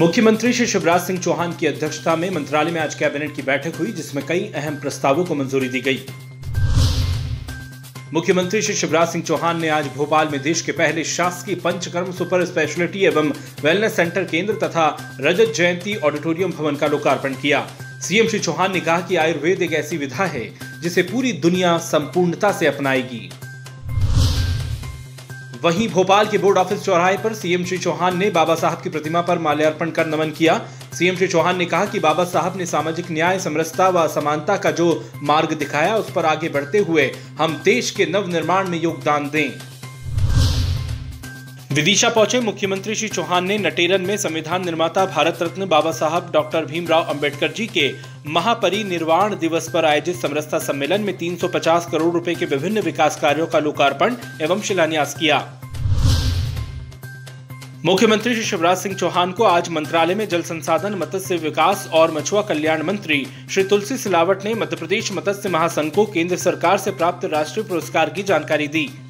मुख्यमंत्री श्री शिवराज सिंह चौहान की अध्यक्षता में मंत्रालय में आज कैबिनेट की बैठक हुई, जिसमें कई अहम प्रस्तावों को मंजूरी दी गई। मुख्यमंत्री श्री शिवराज सिंह चौहान ने आज भोपाल में देश के पहले शासकीय पंचकर्म सुपर स्पेशलिटी एवं वेलनेस सेंटर केंद्र तथा रजत जयंती ऑडिटोरियम भवन का लोकार्पण किया। सीएम श्री चौहान ने कहा कि आयुर्वेद एक ऐसी विधा है जिसे पूरी दुनिया संपूर्णता से अपनाएगी। वहीं भोपाल के बोर्ड ऑफिस चौराहे पर सीएम श्री चौहान ने बाबा साहब की प्रतिमा पर माल्यार्पण कर नमन किया। सीएम श्री चौहान ने कहा कि बाबा साहब ने सामाजिक न्याय, समरसता व समानता का जो मार्ग दिखाया, उस पर आगे बढ़ते हुए हम देश के नवनिर्माण में योगदान दें। विदिशा पहुंचे मुख्यमंत्री श्री चौहान ने नटेरन में संविधान निर्माता भारत रत्न बाबा साहब डॉक्टर भीमराव अंबेडकर जी के महापरिनिर्वाण दिवस पर आयोजित समरसता सम्मेलन में 350 करोड़ रुपए के विभिन्न विकास कार्यों का लोकार्पण एवं शिलान्यास किया। मुख्यमंत्री श्री शिवराज सिंह चौहान को आज मंत्रालय में जल संसाधन, मत्स्य विकास और मछुआ कल्याण मंत्री श्री तुलसी सिलावट ने मध्य प्रदेश मत्स्य महासंघ को केंद्र सरकार से प्राप्त राष्ट्रीय पुरस्कार की जानकारी दी।